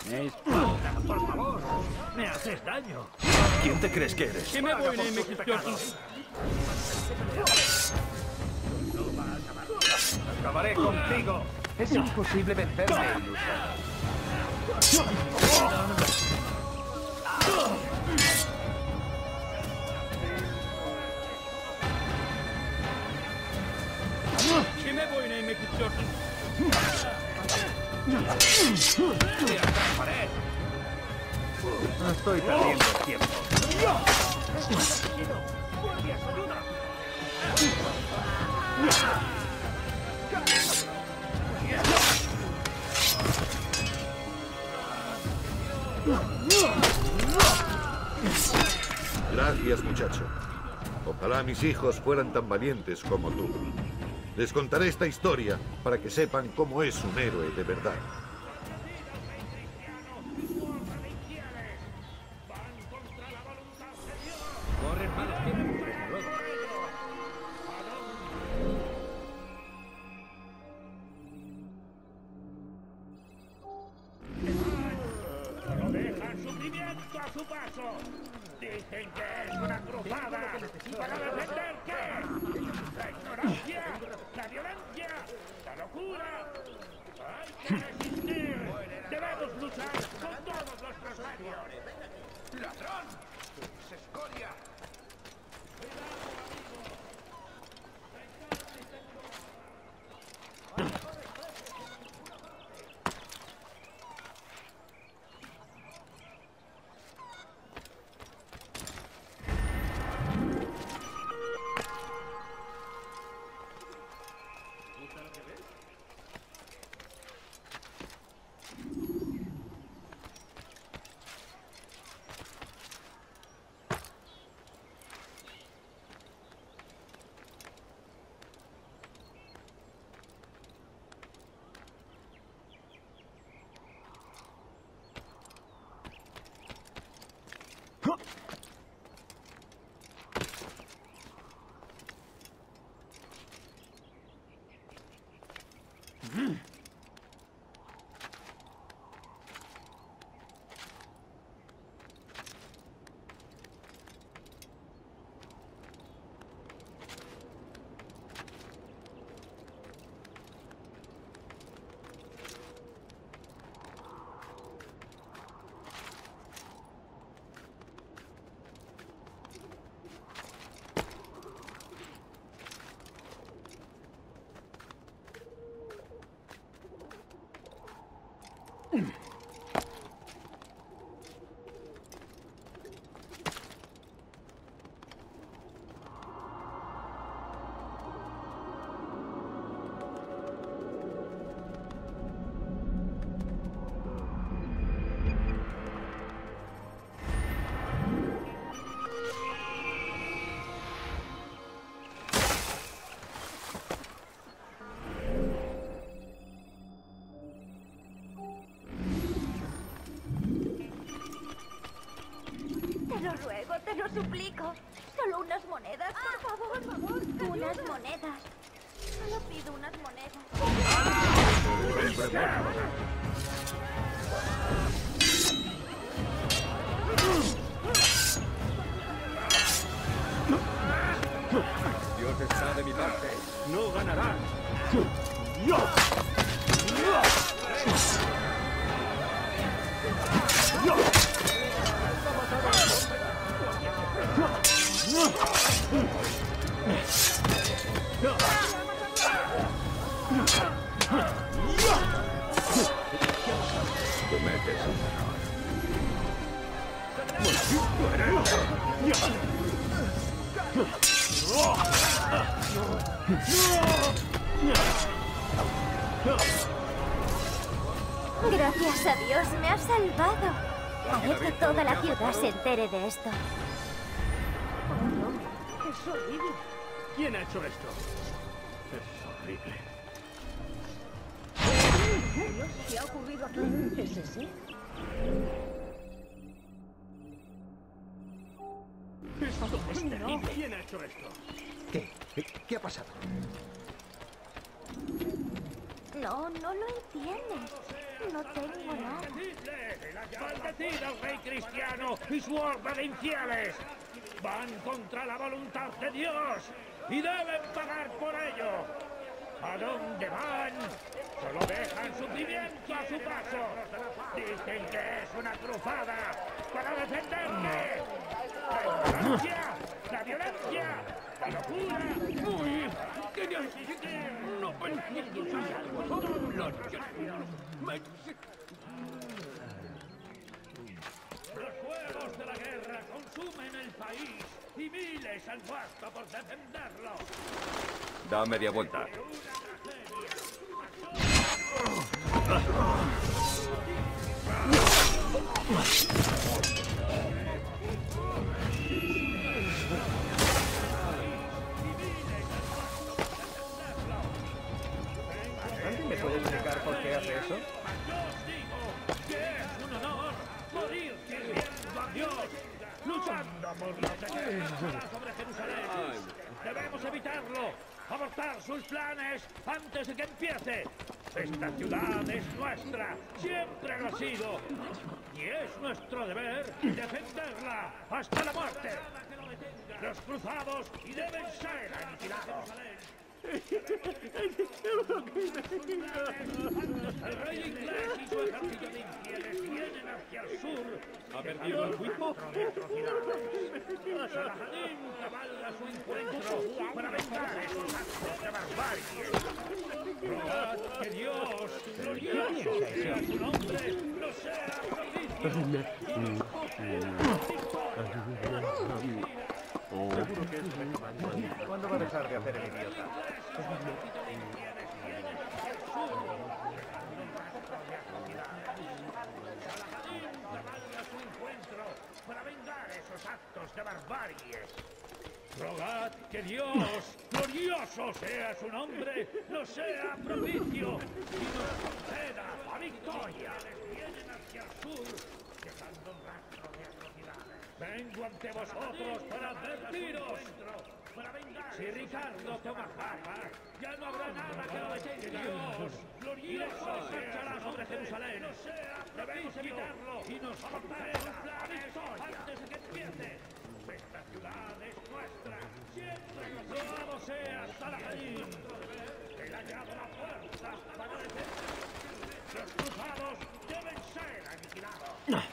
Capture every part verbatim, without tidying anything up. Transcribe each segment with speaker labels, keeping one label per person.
Speaker 1: Espalda, por favor. Me haces daño.
Speaker 2: ¿Quién te crees que eres?
Speaker 1: Que me voy, Nemesis.
Speaker 2: Acabaré contigo.
Speaker 3: Es imposible vencerme, iluso.
Speaker 1: Que me voy, Nemesis Jordan.
Speaker 2: No estoy perdiendo el tiempo.
Speaker 4: Gracias, muchacho. Ojalá mis hijos fueran tan valientes como tú. Les contaré esta historia para que sepan cómo es un héroe de verdad.
Speaker 1: Corren malos tiempos, desde luego.
Speaker 5: No dejan sufrimiento a su paso. Dicen que es una cruzada. ¿Para defender qué? La ignorancia, la violencia, la locura. Hay que resistir. Debemos luchar con todos nuestros medios. ¡Ladrón! ¡Se escoria!
Speaker 6: Te lo suplico. Solo unas monedas, por favor, por favor. Unas monedas. Solo pido unas monedas.
Speaker 1: Dios está de mi parte. No ganarán.
Speaker 4: Cometes un error.
Speaker 6: Gracias a Dios, me has salvado. Haré que toda la ciudad se entere de esto.
Speaker 5: ¡Oh, no! ¡Es horrible!
Speaker 1: ¿Quién ha hecho esto? Es horrible.
Speaker 5: Dios, ¿qué ha ocurrido aquí? ¿Es ese?
Speaker 1: Esto es terrible. ¿Quién ha hecho esto?
Speaker 3: ¿Qué? ¿Qué ha pasado?
Speaker 6: No, no lo entiendes. No tengo nada.
Speaker 5: ¡Maldecid al rey cristiano y su horda de infieles! ¡Van contra la voluntad de Dios y deben pagar por ello! ¿A dónde van? Solo dejan sufrimiento a su paso. Dicen que es una cruzada para defenderse. La ignorancia, la violencia, la locura.
Speaker 2: ¡Uy! ¡Quería insistir! ¡No pensé que usara algo! ¡Los
Speaker 5: Los fuegos de la guerra consumen el país y miles han muerto por defenderlo.
Speaker 1: Da media vuelta.
Speaker 2: ¿Alguien me puede explicar por qué hace eso?
Speaker 5: Yo os digo que es un honor morir sirviendo a Dios, luchando por los secretos sobre Jerusalén. Debemos evitarlo, abortar sus planes antes de que empiece. Esta ciudad es nuestra, siempre lo ha sido. Y es nuestro deber defenderla hasta la muerte. Los cruzados y deben ser aniquilados. El rey inglés y su ejército de infieles vienen hacia el sur. ¿Ha perdido el cuerpo? Saladín cabalga a su encuentro para vengar esos actos de barbarie. Rogad que Dios, glorioso sea su nombre, no sea propicio.
Speaker 2: Seguro que es recomendable. ¿Cuándo va a dejar de hacer el idiota?
Speaker 5: Para vengar esos actos de barbarie. Rogad que Dios, glorioso sea su nombre, nos sea propicio y nos conceda la victoria. Vienen hacia el sur, dejando un rastro de atrocidades. Vengo ante vosotros para advertiros. Si Ricardo toma Japa, ya no habrá nada que lo detenga. Dios, glorioso marchará sobre Jerusalén. Debemos evitarlo y nos conceda la victoria antes de que empiece. Esta ciudad es nuestra. Siempre loado sea Saladín. Él ha hallado la fuerza para defenderse. Los cruzados deben ser aniquilados.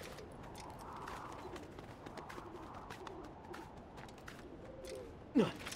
Speaker 2: No.